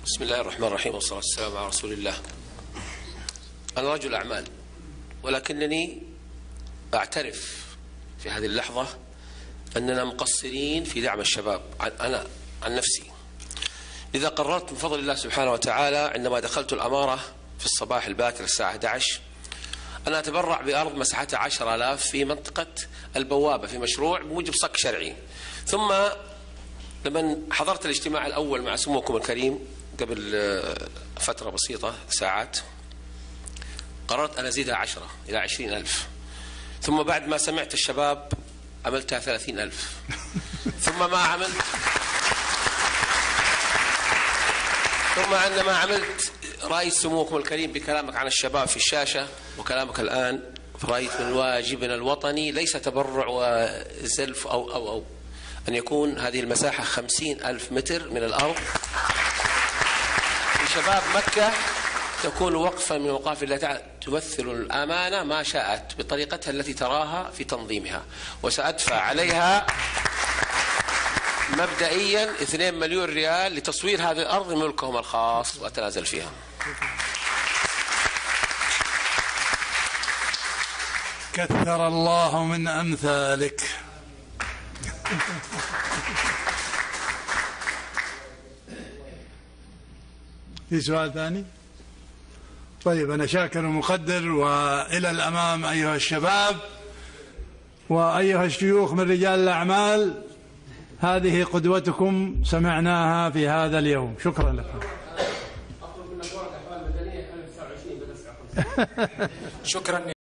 بسم الله الرحمن الرحيم والصلاة والسلام على رسول الله. أنا رجل أعمال، ولكنني أعترف في هذه اللحظة أننا مقصرين في دعم الشباب. أنا عن نفسي، لذا قررت من فضل الله سبحانه وتعالى عندما دخلت الأمارة في الصباح الباكر الساعة 11 أن أتبرع بأرض مساحتها 10,000 في منطقة البوابة في مشروع بموجب صك شرعي. ثم لما حضرت الاجتماع الأول مع سموكم الكريم قبل فترة بسيطة ساعات، قررت أن أزيدها 10 إلى 20,000. ثم بعد ما سمعت الشباب عملتها 30,000. ثم عندما عملت رأيت سموكم الكريم بكلامك عن الشباب في الشاشة وكلامك الآن، رأيت من واجبنا الوطني ليس تبرع وزلف أو أن يكون هذه المساحة 50,000 متر من الأرض لشباب مكة، تكون وقفا من وقاف الله تعالى تمثل الأمانة ما شاءت بطريقتها التي تراها في تنظيمها، وسأدفع عليها مبدئيا 2 مليون ريال لتصوير هذه الأرض ملكهم الخاص وأتنازل فيها. كثر الله من أمثالك. في سؤال ثاني؟ طيب، أنا شاكر ومقدر، وإلى الأمام أيها الشباب وأيها الشيوخ من رجال الأعمال. هذه قدوتكم سمعناها في هذا اليوم. شكرا لكم. شكرا.